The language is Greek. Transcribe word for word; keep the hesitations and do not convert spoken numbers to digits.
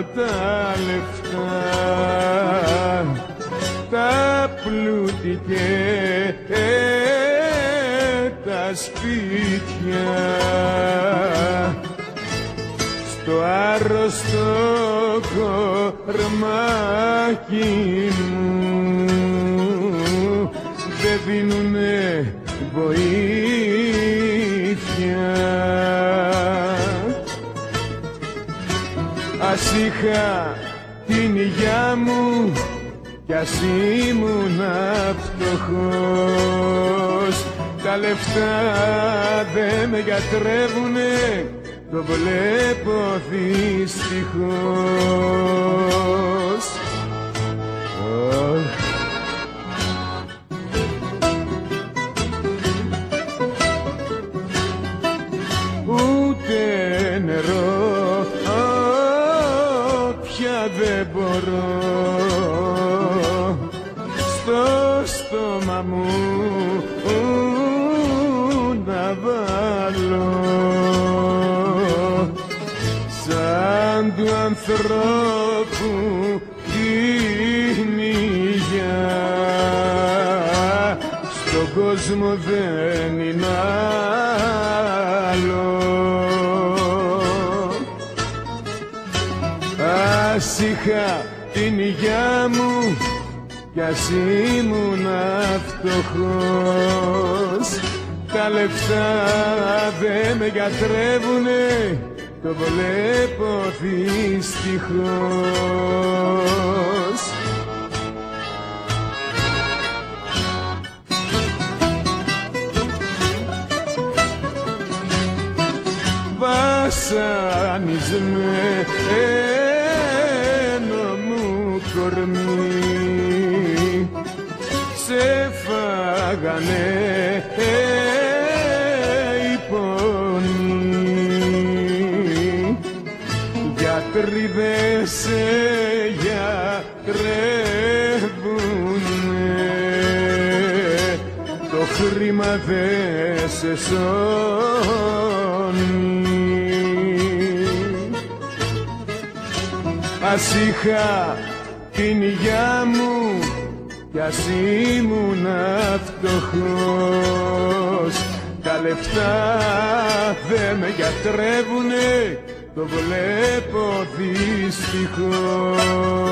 τα λεφτά, τα πλούτη και τα σπίτια, στο άρρωστο κορμάκι μου δεν δίνουνε βοήθεια. Ας είχα την υγειά μου κι ας ήμουνα φτωχός, τα λεφτά δε με γιατρεύουνε, το βλέπω δυστυχώς. Oh. Ούτε νερό πια δεν μπορώ στο στόμα μου να βάλω, σαν του ανθρώπου την υγειά στον κόσμο δεν είναι άλλο. Ας είχα την υγειά μου κι ας ήμουνα φτωχός, τα λεφτά δε με γιατρεύουνε, το βλέπω δυστυχώς. Βασανισμένο μου κορμί, σε φάγανε οι πόνοι, γιατροί δε σε γιατρεύουνε, το χρήμα δε σε σώνει. Ας είχα την υγειά μου κι ας ήμουνα φτωχός, τα λεφτά δε με γιατρεύουνε, το βλέπω δυστυχώς.